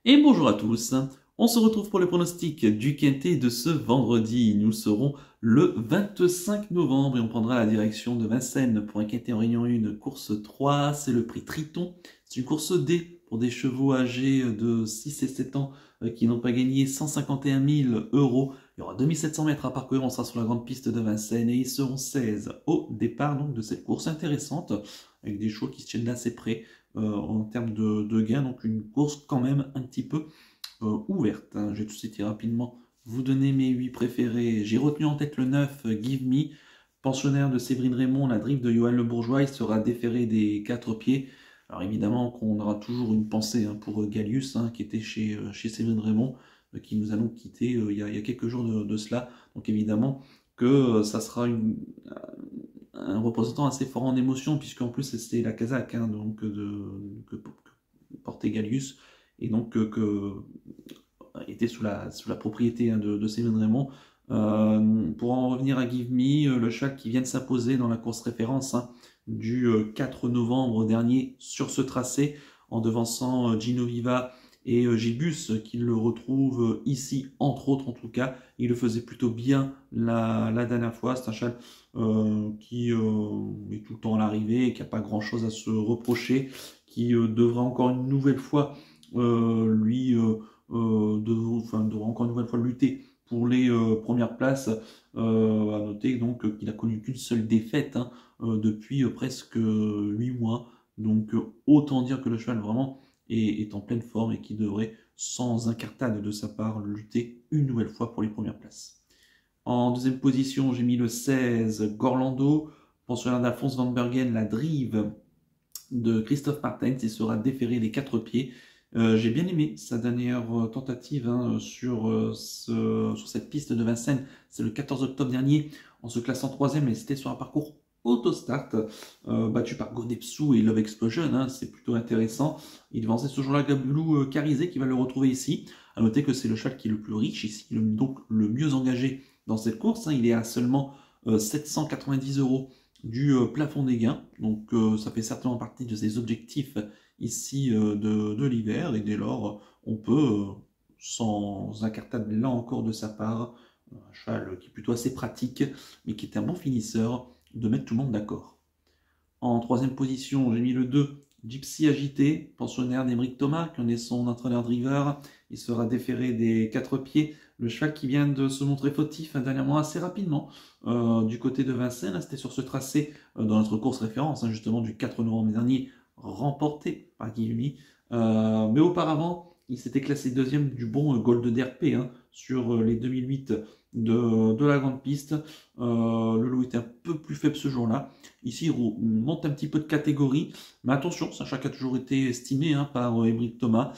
Et bonjour à tous, on se retrouve pour le pronostic du Quintet de ce vendredi. Nous serons le 25 novembre et on prendra la direction de Vincennes pour un Quintet en Réunion 1, course 3, c'est le prix Triton. C'est une course D pour des chevaux âgés de 6 et 7 ans qui n'ont pas gagné 151 000 euros. Il y aura 2700 mètres à parcourir, on sera sur la grande piste de Vincennes et ils seront 16 au départ donc de cette course intéressante avec des chevaux qui se tiennent d'assez près en termes de gains, donc une course quand même un petit peu ouverte. Je vais tout citer rapidement, vous donner mes 8 préférés. J'ai retenu en tête le 9, Give Me, pensionnaire de Séverine Raymond, la drive de Johan Le Bourgeois, il sera déféré des 4 pieds. Alors évidemment qu'on aura toujours une pensée pour Gallius, qui était chez Séverine Raymond, qui nous allons quitter il y a quelques jours de cela. Donc évidemment que ça sera un représentant assez fort en émotion, puisqu'en plus c'était la Kazakh donc que portait Gallius, et donc que était sous la propriété de Séverine Raymond. Pour en revenir à Give Me, le cheval qui vient de s'imposer dans la course référence du 4 novembre dernier sur ce tracé, en devançant Gino Viva et Gibus, qui le retrouve ici, entre autres en tout cas. Il le faisait plutôt bien la dernière fois. C'est un cheval qui est tout le temps à l'arrivée et qui n'a pas grand chose à se reprocher, qui devra encore une nouvelle fois devra encore une nouvelle fois lutter pour les premières places. À noter donc qu'il a connu qu'une seule défaite depuis presque 8 mois. Donc autant dire que le cheval vraiment est en pleine forme et qui devrait, sans incartade de sa part, lutter une nouvelle fois pour les premières places. En deuxième position, j'ai mis le 16, Gorlando, pensionnaire d'Alphonse Van Bergen, la drive de Christophe Martens, il sera déféré des 4 pieds. J'ai bien aimé sa dernière tentative sur cette piste de Vincennes. C'est le 14 octobre dernier, en se classant 3ème, et c'était sur un parcours autostart, battu par Godepsou et Love Explosion. C'est plutôt intéressant. Il devançait ce jour-là Gablou Carizé, qui va le retrouver ici. À noter que c'est le cheval qui est le plus riche ici, donc le mieux engagé dans cette course. Il est à seulement 790 euros du plafond des gains, donc ça fait certainement partie de ses objectifs ici de l'hiver, et dès lors on peut, sans incartade là encore de sa part, un cheval qui est plutôt assez pratique, mais qui est un bon finisseur, de mettre tout le monde d'accord. En troisième position, j'ai mis le 2, Gypsy Agité, pensionnaire d'Emeric Thomas, qui en est son entraîneur driver. Il sera déféré des 4 pieds. Le cheval qui vient de se montrer fautif dernièrement assez rapidement du côté de Vincennes. C'était sur ce tracé dans notre course référence, justement du 4 novembre dernier, remporté par Guillaume. Mais auparavant, il s'était classé deuxième du bon Gold DRP sur les 2008 de la grande piste. Le lot était un peu plus faible ce jour-là. Ici, il monte un petit peu de catégorie, mais attention, sachant qu'il a toujours été estimé par Émeric Thomas.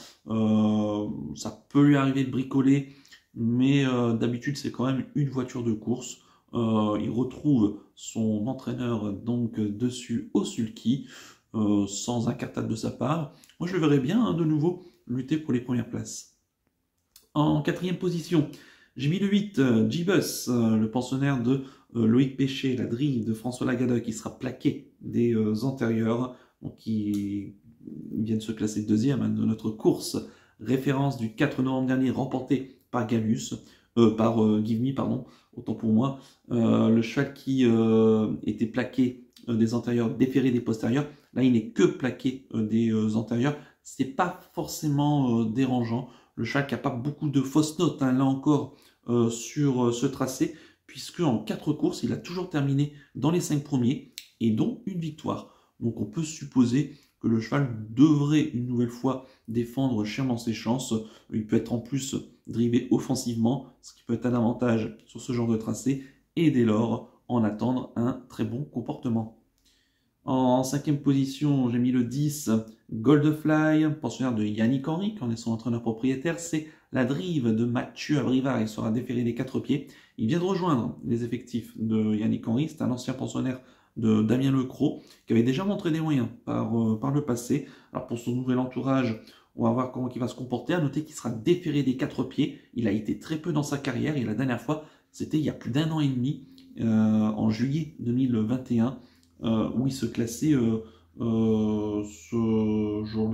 Ça peut lui arriver de bricoler, mais d'habitude, c'est quand même une voiture de course. Il retrouve son entraîneur donc dessus au sulky, sans incartade de sa part. Moi, je le verrais bien de nouveau lutter pour les premières places. En quatrième position, j'ai mis le 8, G-Bus, le pensionnaire de Loïc Péché, la drive de François Lagada, qui sera plaqué des antérieurs, donc qui vient de se classer deuxième de notre course référence du 4 novembre dernier, remportée par Gallius, par Give Me, pardon, autant pour moi. Le cheval qui était plaqué des antérieurs, déféré des postérieurs, là il n'est que plaqué des antérieurs. C'est pas forcément dérangeant. Le cheval qui n'a pas beaucoup de fausses notes, là encore, sur ce tracé, puisque en 4 courses, il a toujours terminé dans les 5 premiers, et dont une victoire. Donc on peut supposer que le cheval devrait une nouvelle fois défendre chèrement ses chances. Il peut être en plus drivé offensivement, ce qui peut être un avantage sur ce genre de tracé, et dès lors en attendre un très bon comportement. En cinquième position, j'ai mis le 10, Goldfly, pensionnaire de Yannick Henry, qui en est son entraîneur propriétaire. C'est la drive de Mathieu Abrivard, il sera déféré des 4 pieds. Il vient de rejoindre les effectifs de Yannick Henry, c'est un ancien pensionnaire de Damien Lecros, qui avait déjà montré des moyens par le passé. Alors pour son nouvel entourage, on va voir comment il va se comporter. À noter qu'il sera déféré des 4 pieds. Il a été très peu dans sa carrière, et la dernière fois, c'était il y a plus d'1 an et demi, en juillet 2021. Où il se classait ce jour-là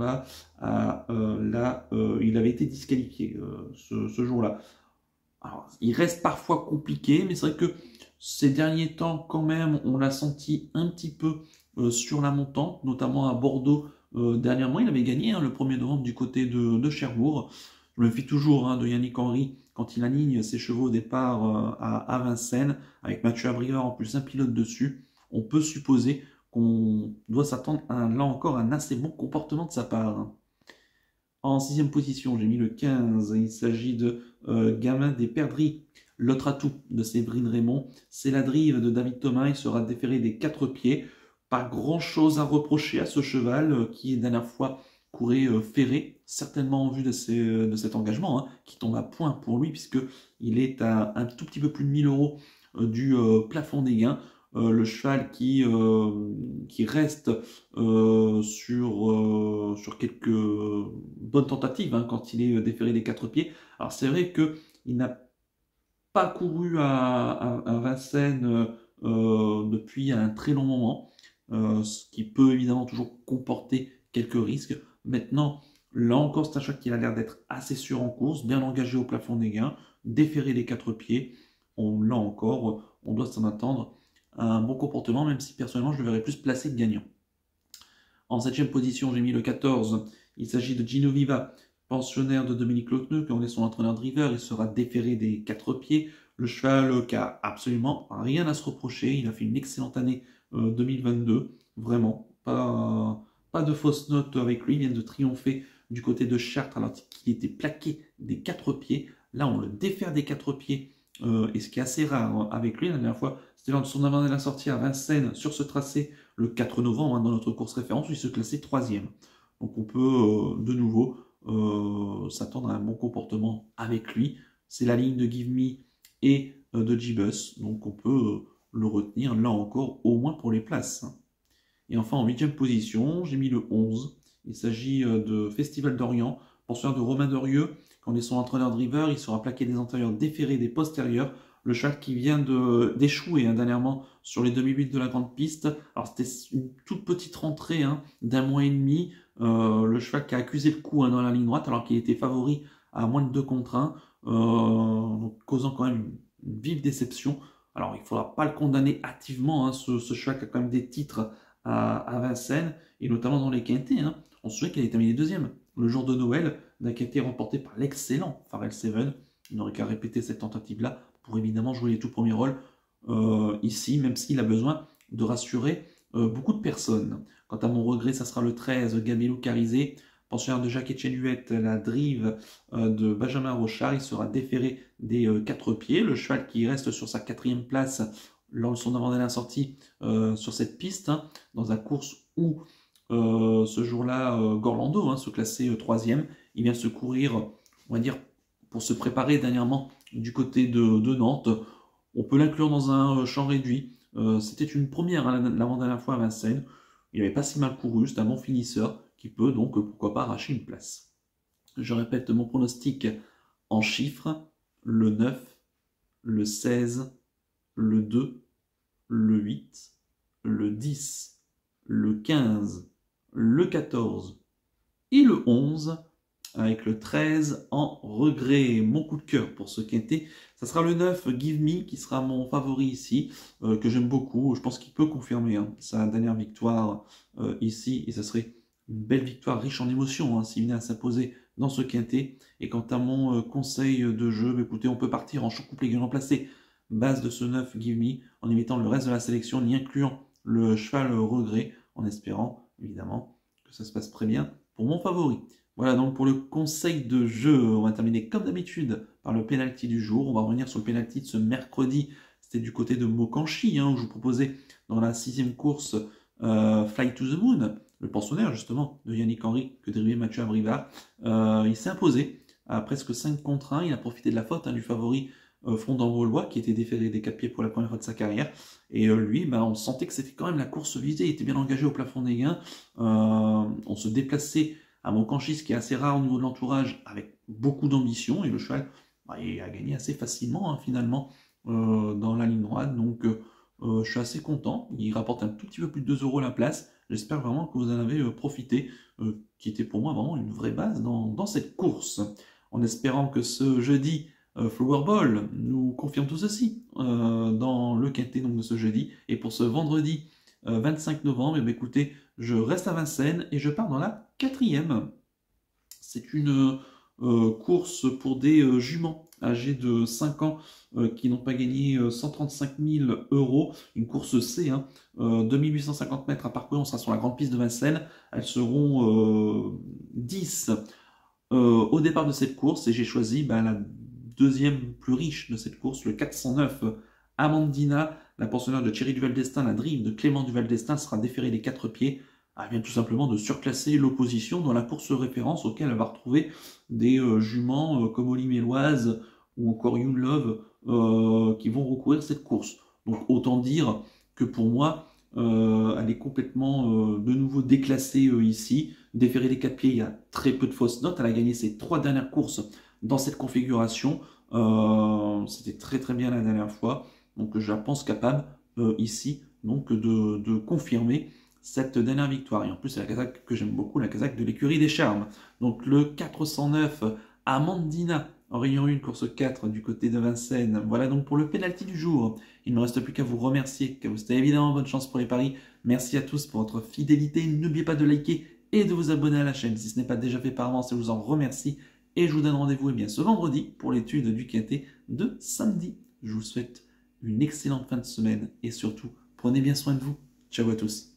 moment-là, il avait été disqualifié ce jour-là. Alors, il reste parfois compliqué, mais c'est vrai que ces derniers temps, quand même, on l'a senti un petit peu sur la montante, notamment à Bordeaux. Dernièrement, il avait gagné le 1er novembre du côté de Cherbourg. Je me fie toujours de Yannick Henry quand il aligne ses chevaux au départ à Vincennes, avec Mathieu Abrivard en plus un pilote dessus. On peut supposer qu'on doit s'attendre à, là encore, un assez bon comportement de sa part. En 6e position, j'ai mis le 15. Il s'agit de Gamin des Perdrix. L'autre atout de Séverine Raymond, c'est la drive de David Thomas. Il sera déféré des 4 pieds. Pas grand-chose à reprocher à ce cheval qui, la dernière fois, courait ferré, certainement en vue de cet engagement, qui tombe à point pour lui, puisqu'il est à un tout petit peu plus de 1000 € du plafond des gains. Le cheval qui reste sur quelques bonnes tentatives quand il est déféré des 4 pieds. Alors c'est vrai qu'il n'a pas couru à Vincennes depuis un très long moment, ce qui peut évidemment toujours comporter quelques risques. Maintenant, là encore, c'est un cheval qui a l'air d'être assez sûr en course, bien engagé au plafond des gains, déféré des 4 pieds. Là encore, on doit s'en attendre à un bon comportement, même si personnellement je le verrais plus placé que gagnant. En 7e position, j'ai mis le 14. Il s'agit de Gino Viva, pensionnaire de Dominique Lotneux, qui en est son entraîneur driver. Il sera déféré des 4 pieds. Le cheval qui a absolument rien à se reprocher. Il a fait une excellente année 2022. Vraiment, pas de fausses notes avec lui. Il vient de triompher du côté de Chartres alors qu'il était plaqué des 4 pieds. Là, on le défère des 4 pieds. Et ce qui est assez rare avec lui, la dernière fois, c'était lors de son avant-dernière sortie à Vincennes sur ce tracé le 4 novembre dans notre course référence où il se classait 3e. Donc on peut de nouveau s'attendre à un bon comportement avec lui. C'est la ligne de Give Me et de G-Bus, donc on peut le retenir là encore au moins pour les places. Et enfin en 8e position, j'ai mis le 11. Il s'agit de Festival d'Orient, pensionnaire de Romain Derieux. Quand on est son entraîneur driver, il sera plaqué des antérieurs, déféré des postérieurs. Le cheval qui vient d'échouer dernièrement sur les demi-8 de la grande piste. Alors c'était une toute petite rentrée d'1 mois et demi. Le cheval qui a accusé le coup dans la ligne droite alors qu'il était favori à moins de 2 contre 1, causant quand même une vive déception. Alors il ne faudra pas le condamner activement, ce cheval qui a quand même des titres à Vincennes, et notamment dans les quintés. On se souvient qu'il a terminé 2e le jour de Noël, d'un quintet remporté par l'excellent Pharrell Seven. Il n'aurait qu'à répéter cette tentative-là pour évidemment jouer les tout premiers rôles ici, même s'il a besoin de rassurer beaucoup de personnes. Quant à mon regret, ça sera le 13, Gabelou Carizé, pensionnaire de Jacques-Étienne Huette, la drive de Benjamin Rochard. Il sera déféré des 4 pieds. Le cheval qui reste sur sa 4e place lors de son avant-dernière sortie sur cette piste, dans la course où ce jour-là, Gorlando se classait 3e. Il vient se courir, on va dire, pour se préparer dernièrement du côté de Nantes. On peut l'inclure dans un champ réduit. C'était une première l'avant-dernière fois à Vincennes. Il n'avait pas si mal couru, c'est un bon finisseur qui peut donc, pourquoi pas, arracher une place. Je répète mon pronostic en chiffres: le 9, le 16, le 2, le 8, le 10, le 15, le 14 et le 11, avec le 13 en regret. Mon coup de cœur pour ce quintet, ça sera le 9, Give Me, qui sera mon favori ici, que j'aime beaucoup. Je pense qu'il peut confirmer sa dernière victoire ici, et ça serait une belle victoire riche en émotions s'il venait à s'imposer dans ce quintet. Et quant à mon conseil de jeu, écoutez, on peut partir en choc couplet gagnant placé, base de ce 9, Give Me, en évitant le reste de la sélection, en y incluant le cheval regret, en espérant évidemment que ça se passe très bien pour mon favori. Voilà donc pour le conseil de jeu. On va terminer comme d'habitude par le penalty du jour. On va revenir sur le penalty de ce mercredi. C'était du côté de Mokanchi, où je vous proposais dans la 6e course Fly to the Moon, le pensionnaire justement de Yannick Henry que dérivait Mathieu Abrivard. Il s'est imposé à presque 5 contre 1. Il a profité de la faute du favori Fondant Vaulois qui était déféré des 4 pieds pour la première fois de sa carrière. Et lui, on sentait que c'était quand même la course visée. Il était bien engagé au plafond des gains. On se déplaçait à Mokanchi, ce qui est assez rare au niveau de l'entourage, avec beaucoup d'ambition, et le cheval il a gagné assez facilement finalement dans la ligne droite. Donc je suis assez content. Il rapporte un tout petit peu plus de 2 € la place. J'espère vraiment que vous en avez profité, qui était pour moi vraiment une vraie base dans cette course. En espérant que ce jeudi, Flowerball nous confirme tout ceci dans le quintet donc, de ce jeudi. Et pour ce vendredi 25 novembre, eh bien, écoutez, je reste à Vincennes et je pars dans la 4e. C'est une course pour des juments âgés de 5 ans qui n'ont pas gagné 135 000 euros. Une course C, hein, 2850 mètres à parcourir, on sera sur la grande piste de Vincennes. Elles seront 10 au départ de cette course et j'ai choisi la deuxième plus riche de cette course, le 409 Amandina, la pensionnaire de Thierry Duval d'Estaing, la drive de Clément Duval d'Estaing sera déférée des 4 pieds. Elle vient tout simplement de surclasser l'opposition dans la course référence auquel elle va retrouver des juments comme Oli Méloise ou encore Young Love qui vont recourir cette course. Donc autant dire que pour moi, elle est complètement de nouveau déclassée ici. Déférée des 4 pieds, il y a très peu de fausses notes. Elle a gagné ses 3 dernières courses dans cette configuration. C'était très très bien la dernière fois. Donc je la pense capable ici donc, de confirmer cette dernière victoire. Et en plus, c'est la casaque que j'aime beaucoup, la casaque de l'écurie des Charmes. Donc le 409 Amandina en ayant eu une course 4 du côté de Vincennes. Voilà donc pour le pénalty du jour. Il ne me reste plus qu'à vous remercier, qu'à vous souhaiter évidemment bonne chance pour les paris. Merci à tous pour votre fidélité. N'oubliez pas de liker et de vous abonner à la chaîne si ce n'est pas déjà fait par avance. Je vous en remercie. Et je vous donne rendez-vous ce vendredi pour l'étude du quintet de samedi. Je vous souhaite une excellente fin de semaine et surtout, prenez bien soin de vous. Ciao à tous.